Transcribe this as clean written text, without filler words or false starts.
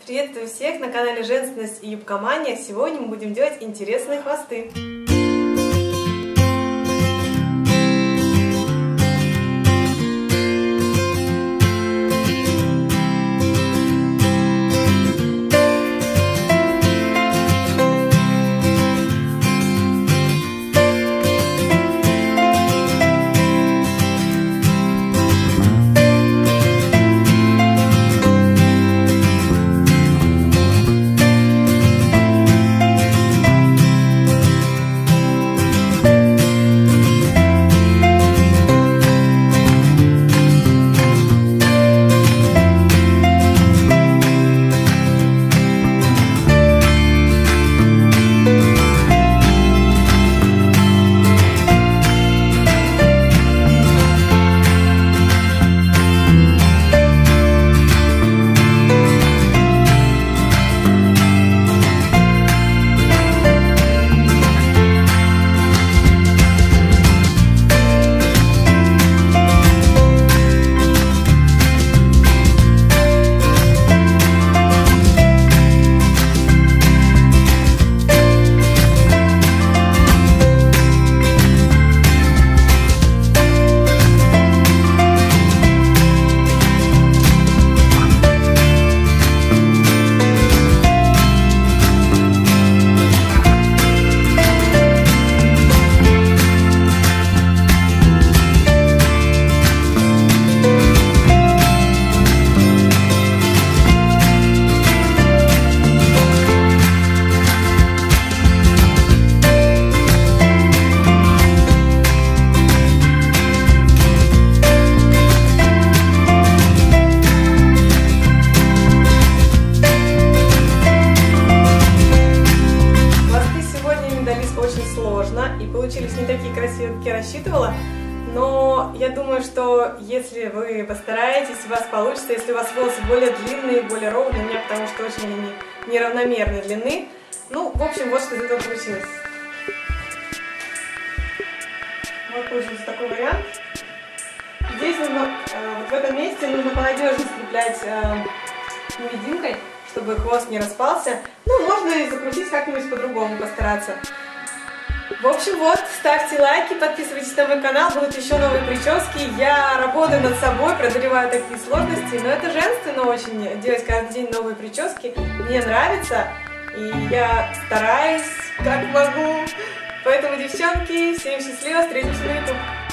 Приветствую всех на канале Женственность и Юбкомания. Сегодня мы будем делать интересные хвосты. Очень сложно и получились не такие красивые, как я рассчитывала, но я думаю, что если вы постараетесь, у вас получится, если у вас волосы более длинные, более ровные, у меня потому что очень они неравномерной длины. Ну, в общем, вот что из этого получилось. Вот получился такой вариант. Здесь нужно, вот в этом месте нужно понадежнее скреплять невидимкой, чтобы хвост не распался. Ну, можно и закрутить как-нибудь по-другому, постараться. В общем, вот, ставьте лайки, подписывайтесь на мой канал, будут еще новые прически. Я работаю над собой, преодолеваю такие сложности, но это женственно очень, делать каждый день новые прически. Мне нравится, и я стараюсь, как могу. Поэтому, девчонки, всем счастливо, встретимся на YouTube.